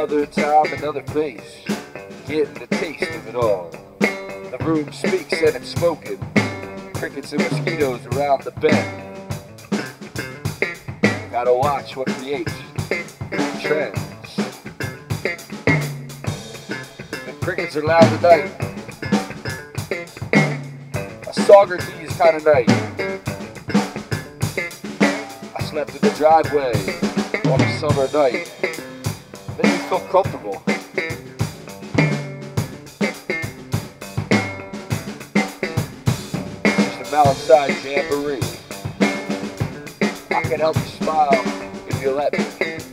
Another time, another face, getting the taste of it all. The room speaks and it's spoken, crickets and mosquitoes around the bend. Gotta watch what creates trends. The crickets are loud tonight. A Saugerties kind of night. I slept in the driveway on a summer night. Made me feel comfortable. Just a Mountainside jamboree. I can help you smile if you let me.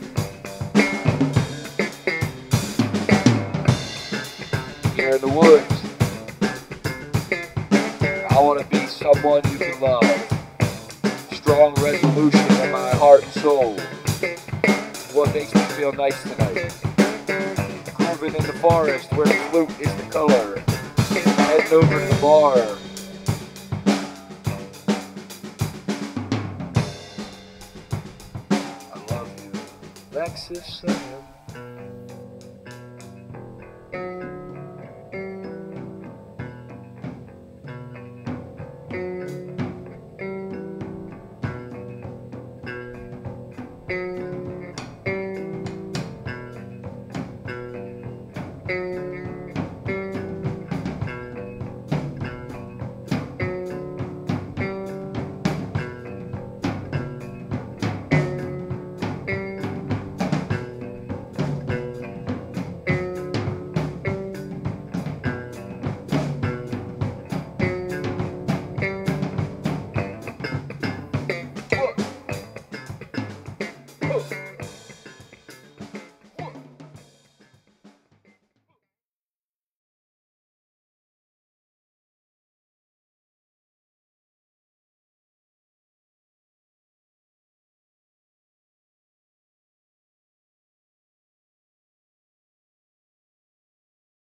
Here in the woods, I want to be someone you can love. Strong resolution in my heart and soul. What makes me feel nice tonight. Grooving in the forest where the flute is the color. Heading over to the bar. I love you, Lexus. Oh.